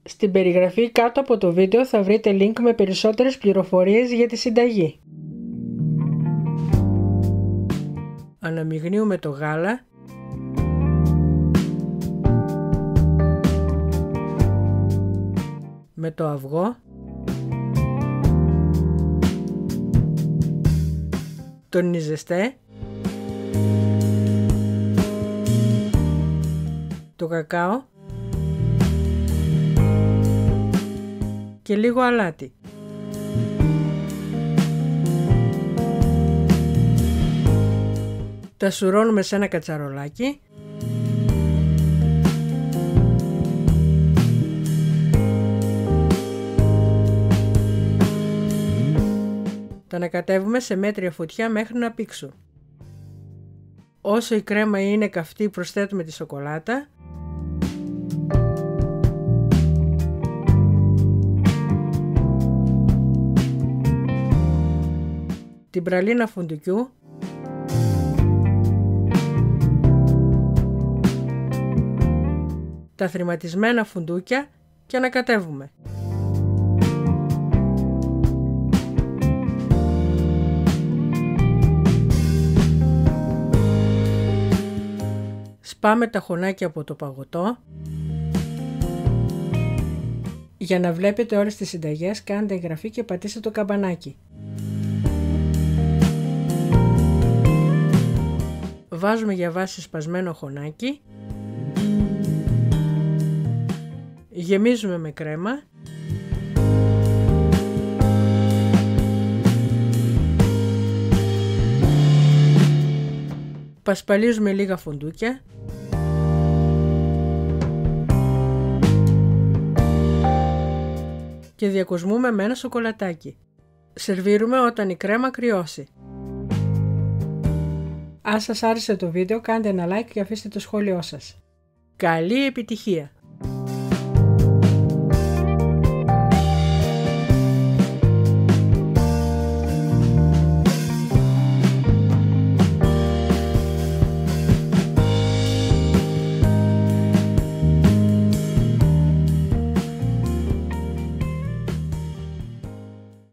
Στην περιγραφή κάτω από το βίντεο θα βρείτε link με περισσότερες πληροφορίες για τη συνταγή. Αναμειγνύουμε το γάλα με το αυγό, τον νιζεστέ, το κακάο και λίγο αλάτι. Τα σουρώνουμε σε ένα κατσαρολάκι . Τα ανακατεύουμε σε μέτρια φωτιά μέχρι να πήξουν. Όσο η κρέμα είναι καυτή προσθέτουμε τη σοκολάτα . Την πραλίνα φουντουκιού . Τα θρηματισμένα φουντούκια και ανακατεύουμε. Σπάμε τα χωνάκια από το παγωτό. Για να βλέπετε όλες τις συνταγές κάντε εγγραφή και πατήστε το καμπανάκι. Βάζουμε για βάση σπασμένο χωνάκι. Γεμίζουμε με κρέμα. Πασπαλίζουμε λίγα φουντούκια. Και διακοσμούμε με ένα σοκολατάκι. Σερβίρουμε όταν η κρέμα κρυώσει. Αν σας άρεσε το βίντεο κάντε ένα like και αφήστε το σχόλιο σας. Καλή επιτυχία!